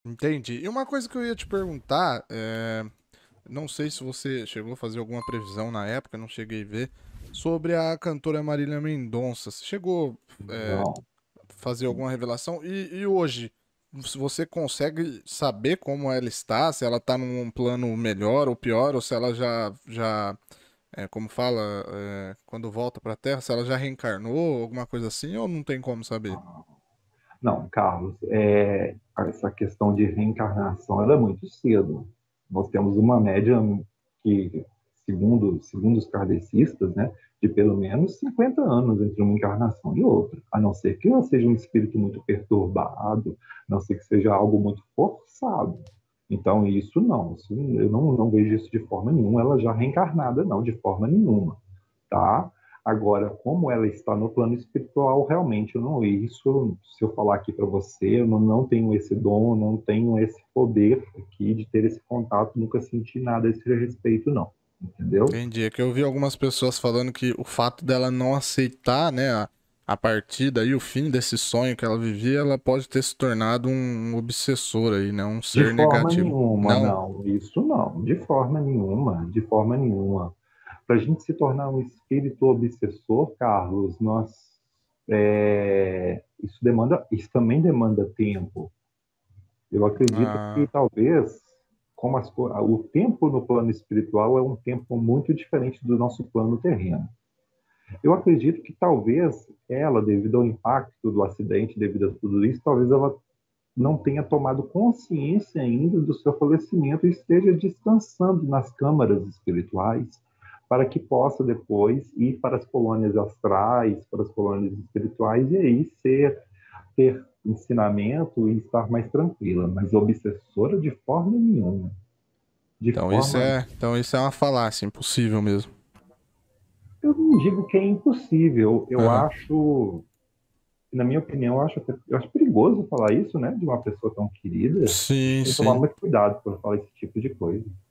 Entendi. E uma coisa que eu ia te perguntar, não sei se você chegou a fazer alguma previsão na época, não cheguei a ver, sobre a cantora Marília Mendonça. Você chegou, é, Não. a fazer alguma revelação? E hoje, se você consegue saber como ela está, se ela está num plano melhor ou pior, ou se ela como fala, quando volta para a Terra, se ela já reencarnou, alguma coisa assim, ou não tem como saber? Não, Carlos, essa questão de reencarnação ela é muito cedo. Nós temos uma média que, segundo os kardecistas, né, de pelo menos 50 anos entre uma encarnação e outra, a não ser que ela seja um espírito muito perturbado, a não ser que seja algo muito forçado. Então, eu não vejo isso de forma nenhuma, ela já reencarnada, não, de forma nenhuma, tá? Agora, como ela está no plano espiritual, realmente eu não, isso, se eu falar aqui para você, eu não tenho esse dom, não tenho esse poder aqui de ter esse contato, nunca senti nada a esse respeito, não. Entendeu? Entendi. É que eu vi algumas pessoas falando que o fato dela não aceitar, né, a partida e o fim desse sonho que ela vivia, ela pode ter se tornado um obsessor aí, né, um De ser forma negativo. nenhuma, Não? não. Isso não, de forma nenhuma, de forma nenhuma. Para a gente se tornar um espírito obsessor, Carlos, isso também demanda tempo. Eu acredito que Ah, talvez, o tempo no plano espiritual é um tempo muito diferente do nosso plano terreno. Eu acredito que talvez ela, devido ao impacto do acidente, devido a tudo isso, talvez ela não tenha tomado consciência ainda do seu falecimento e esteja descansando nas câmaras espirituais, para que possa depois ir para as colônias astrais, para as colônias espirituais e aí ter ensinamento e estar mais tranquila, mas obsessora de forma nenhuma. De forma, então isso é uma falácia, impossível mesmo. eu não digo que é impossível, eu Aham. acho, na minha opinião, eu acho perigoso falar isso, né, de uma pessoa tão querida. A gente Sim, tem que tomar sim. muito cuidado quando fala esse tipo de coisa.